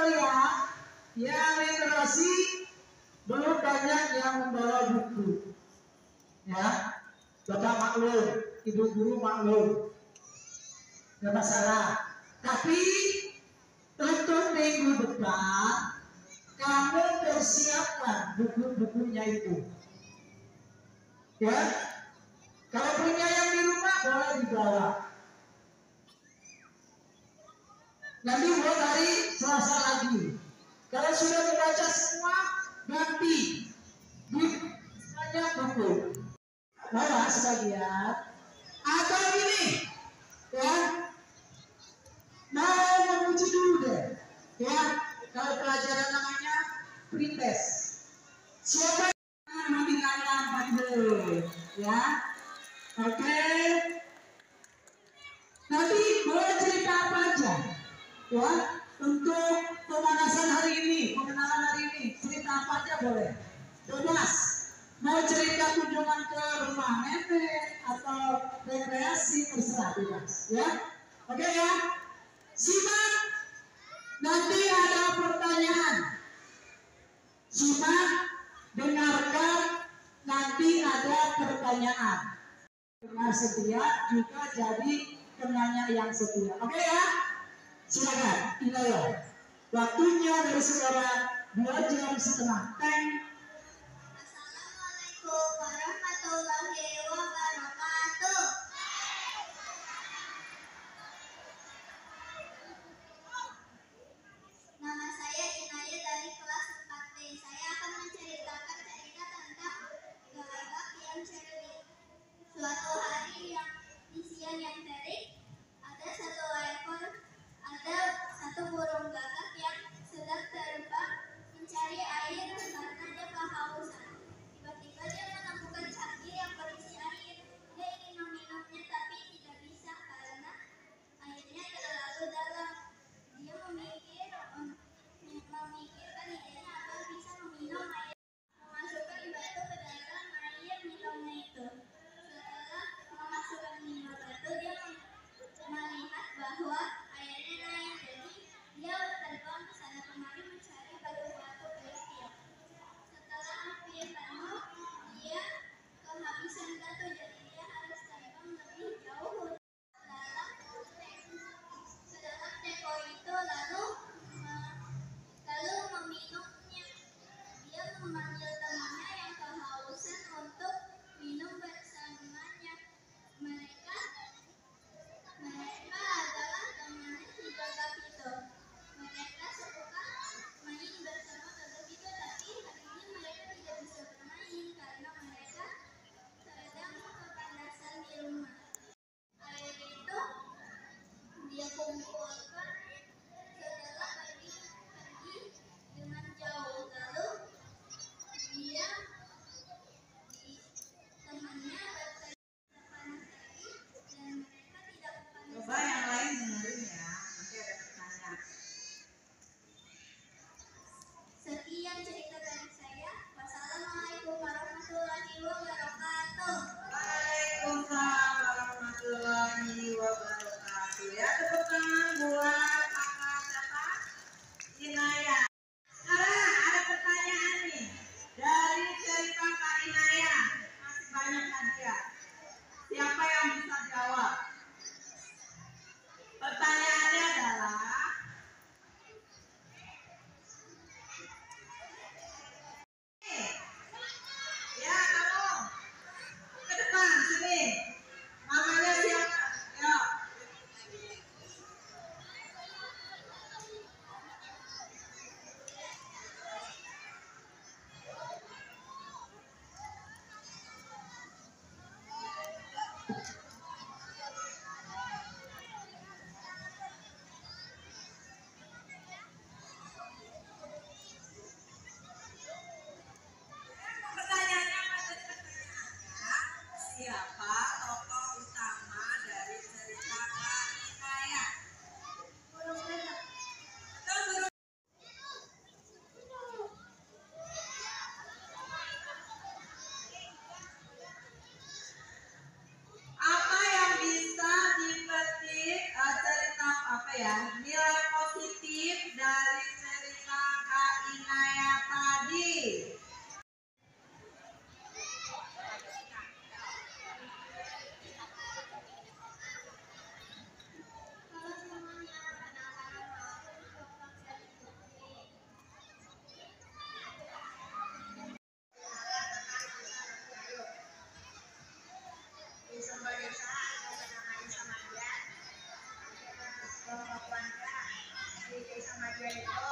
melihat yang literasi belum banyak yang membawa buku. Ya, Bapak maklum, Ibu guru maklum, tidak masalah. Tapi untuk minggu depan kamu persiapkan buku-bukunya itu. Ya, kalau punya yang di rumah boleh dibawa. Nanti buat hari Selasa lagi. Kalau sudah membaca semua, ganti banyak buku. Bawa sebagian. Atau ini, ya, mau menguji dulu deh. Ya, kalau pelajaran namanya pretest. Siapa yang meninggalkan pandu? Ya, oke. Nanti boleh cerita apa aja, ya, untuk pemanasan hari ini, pengenalan hari ini, cerita apa aja boleh. Bebas. Mau cerita kunjungan ke rumah nenek atau rekreasi terserah, bebas, ya. Oke ya. Simak. Nanti ada pertanyaan. Simak, dengarkan, nanti ada pertanyaan. Dengar setia juga jadi penanya yang setia. Oke ya? Silakan, Inaya. Waktunya dari sekarang 2,5 jam. Assalamualaikum warahmatullahi wabarakatuh. Nama saya Inaya dari kelas 4B. Saya akan menceritakan cerita tentang gagak yang cerdik. Suatu hari di siang yang terik, ada satu burung gagak yang sedang terbang mencari air karena dia kehausan. Tiba-tiba dia menemukan cangkir yang berisi air. Thank you.